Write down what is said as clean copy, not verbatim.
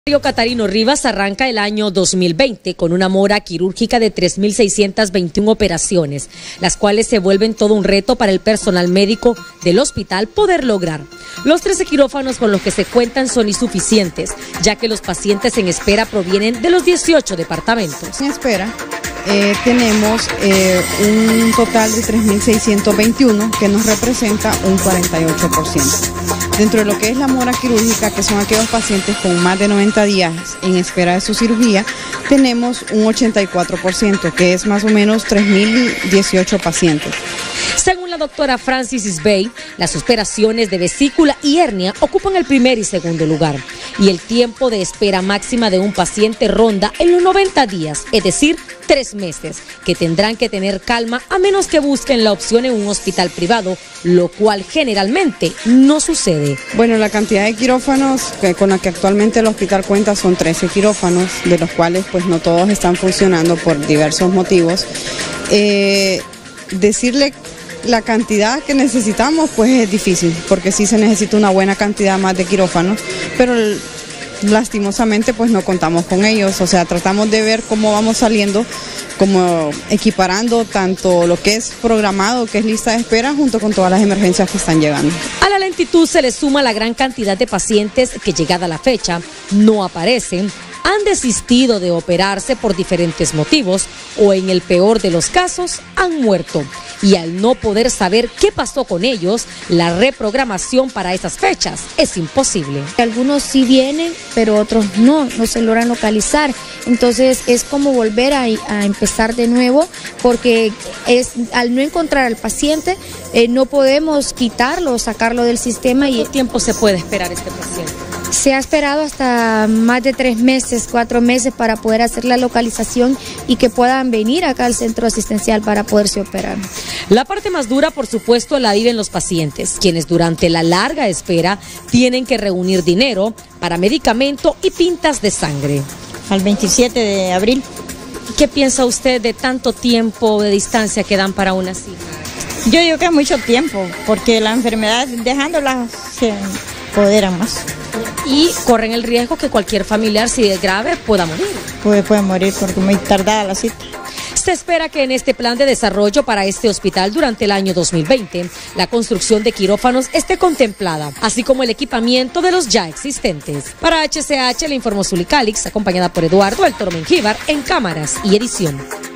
Catarino Rivas arranca el año 2020 con una mora quirúrgica de 3.621 operaciones, las cuales se vuelven todo un reto para el personal médico del hospital poder lograr. Los 13 quirófanos con los que se cuentan son insuficientes, ya que los pacientes en espera provienen de los 18 departamentos. En espera tenemos un total de 3.621 que nos representa un 48%. Dentro de lo que es la mora quirúrgica, que son aquellos pacientes con más de 90 días en espera de su cirugía, tenemos un 84%, que es más o menos 3.018 pacientes. Según la doctora Francis Isbey, las operaciones de vesícula y hernia ocupan el primer y segundo lugar, y el tiempo de espera máxima de un paciente ronda en los 90 días, es decir, 3 meses, que tendrán que tener calma a menos que busquen la opción en un hospital privado, lo cual generalmente no sucede. Bueno, la cantidad de quirófanos con la que actualmente el hospital cuenta son 13 quirófanos, de los cuales pues no todos están funcionando por diversos motivos. Decirle la cantidad que necesitamos pues es difícil, porque sí se necesita una buena cantidad más de quirófanos, pero lastimosamente pues no contamos con ellos. O sea, tratamos de ver cómo vamos saliendo, como equiparando tanto lo que es programado, que es lista de espera, junto con todas las emergencias que están llegando. A la lentitud se le suma la gran cantidad de pacientes que, llegada la fecha, no aparecen, han desistido de operarse por diferentes motivos o, en el peor de los casos, han muerto. Y al no poder saber qué pasó con ellos, la reprogramación para esas fechas es imposible. Algunos sí vienen, pero otros no se logran localizar. Entonces es como volver a empezar de nuevo, porque al no encontrar al paciente, no podemos quitarlo o sacarlo del sistema. ¿Cuánto tiempo se puede esperar este paciente? Se ha esperado hasta más de 3 meses, 4 meses para poder hacer la localización y que puedan venir acá al centro asistencial para poderse operar. La parte más dura, por supuesto, la viven los pacientes, quienes durante la larga espera tienen que reunir dinero para medicamento y pintas de sangre. Al 27 de abril. ¿Qué piensa usted de tanto tiempo de distancia que dan para una cita? Yo digo que es mucho tiempo, porque la enfermedad, dejándola, se apodera más. Y corren el riesgo que cualquier familiar, si es grave, pueda morir. Puede morir porque muy tardada la cita. Se espera que en este plan de desarrollo para este hospital durante el año 2020, la construcción de quirófanos esté contemplada, así como el equipamiento de los ya existentes. Para HCH le informó Zuly Calix, acompañada por Eduardo El Toro Mengíbar en cámaras y edición.